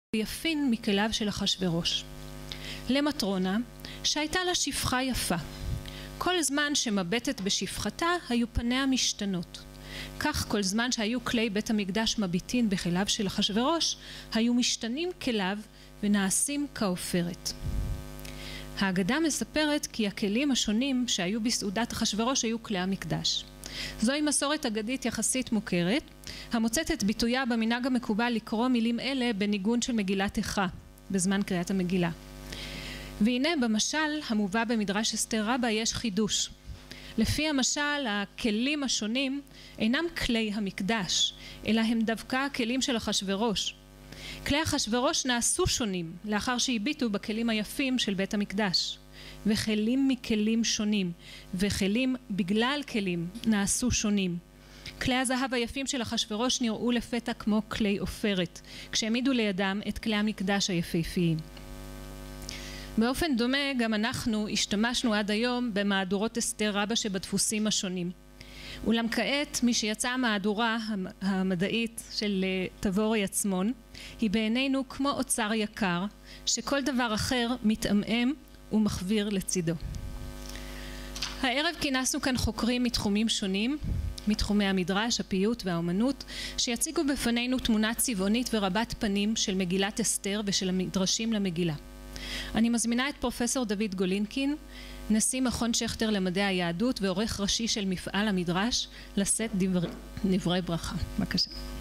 יפין מכליו של אחשוורוש. למטרונה, שהייתה לה שפחה יפה. כל זמן שמבטת בשפחתה, היו פניה משתנות. כך כל זמן שהיו כלי בית המקדש מביטין בכליו של אחשוורוש, היו משתנים כליו ונעשים כעופרת. ההגדה מספרת כי הכלים השונים שהיו בסעודת אחשוורוש היו כלי המקדש. זוהי מסורת אגדית יחסית מוכרת, המוצאת את ביטויה במנהג המקובל לקרוא מילים אלה בניגון של מגילת איכה, בזמן קריאת המגילה. והנה במשל המובא במדרש אסתר רבה יש חידוש. לפי המשל, הכלים השונים אינם כלי המקדש, אלא הם דווקא הכלים של אחשוורוש. כלי אחשוורוש נעשו שונים לאחר שהביטו בכלים היפים של בית המקדש. וכלים מכלים שונים, וכלים בגלל כלים נעשו שונים. כלי הזהב היפים של אחשוורוש נראו לפתע כמו כלי עופרת, כשהעמידו לידם את כלי המקדש היפהפיים. באופן דומה גם אנחנו השתמשנו עד היום במהדורות אסתר רבה שבדפוסים השונים. אולם כעת מי שיצאה המהדורה המדעית של תבורי עצמון היא בעינינו כמו אוצר יקר שכל דבר אחר מתעמעם ומחוויר לצידו. הערב כינסנו כאן חוקרים מתחומים שונים, מתחומי המדרש, הפיוט והאומנות, שיציגו בפנינו תמונה צבעונית ורבת פנים של מגילת אסתר ושל המדרשים למגילה. אני מזמינה את פרופסור דוד גולינקין, נשיא מכון שכטר למדעי היהדות ועורך ראשי של מפעל המדרש, לשאת דברי ברכה. בבקשה.